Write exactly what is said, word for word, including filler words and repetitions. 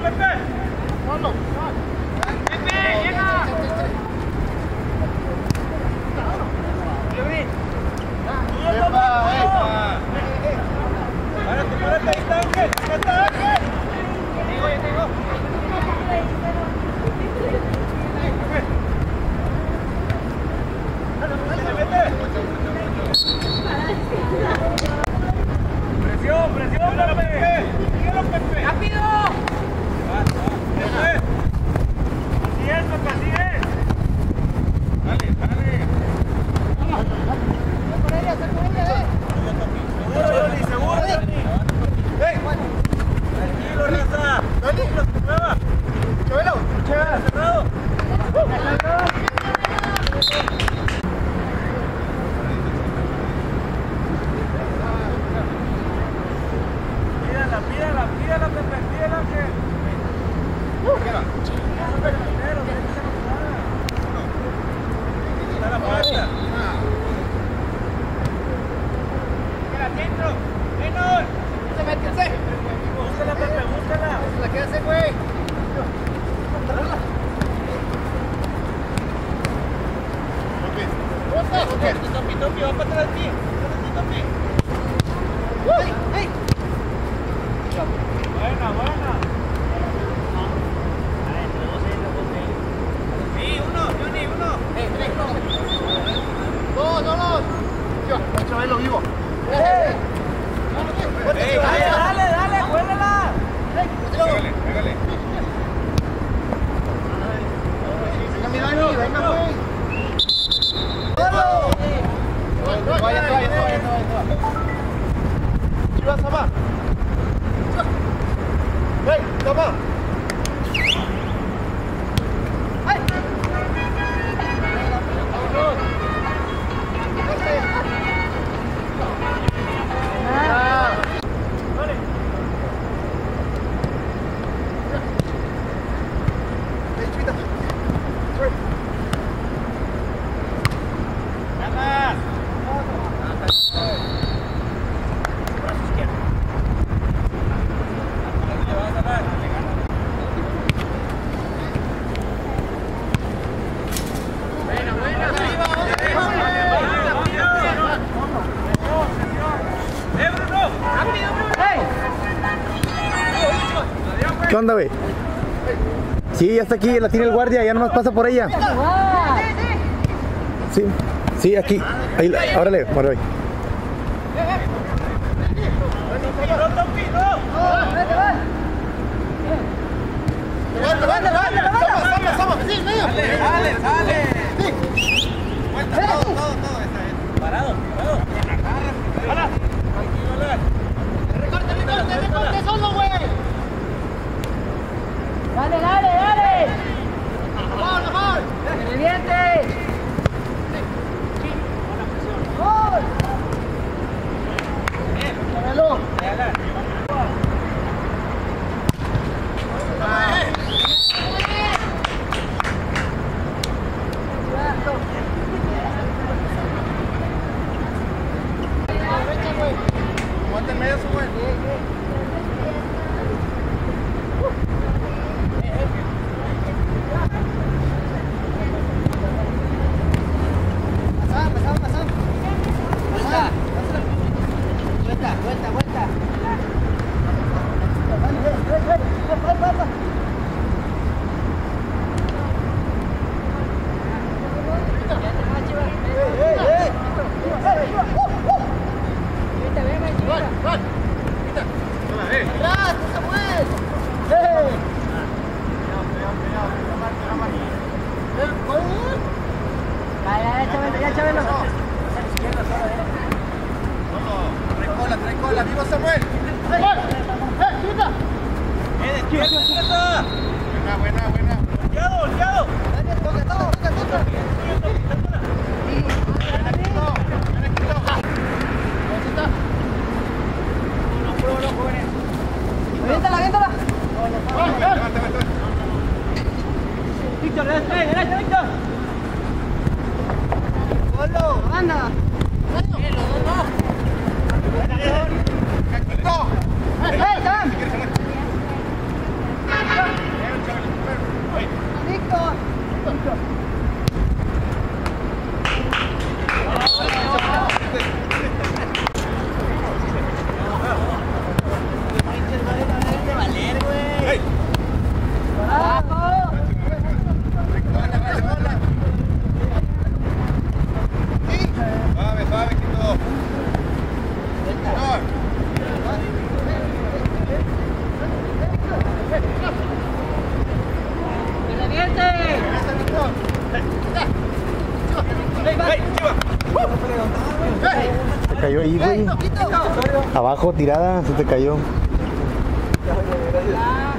¿Qué onda, güey? Sí, ya está aquí, la tiene el guardia, ya nomás pasa por ella. Sí, sí, aquí. Ahí, órale, órale. Dale, dale. Vuelta todo, todo, todo. Parado, parado. Agarra. Recorte, recorte, recorte solo, güey. Dale, dale, dale. ¡Gol, gol! ¡Que reviente! ¡Gol! ¡Llévalo! Aguántenme eso, güey. Vuelta, vuelta, vuelta. ¡Atrás, Samuel! Ya, Chabelo, ya, Chabelo. Trae cola, trae cola. ¡Viva Samuel! Buena, buena, buena. ¡Volteado, volteado! ¡Toca, toca, toca, toca! Aviéntala, aviéntala. Víctor, derecha, derecha, Víctor. Golo, anda. ¡Caquito! ¡Eh, Sam! cayó ahí, güey. Abajo, tirada, se te cayó. Ah.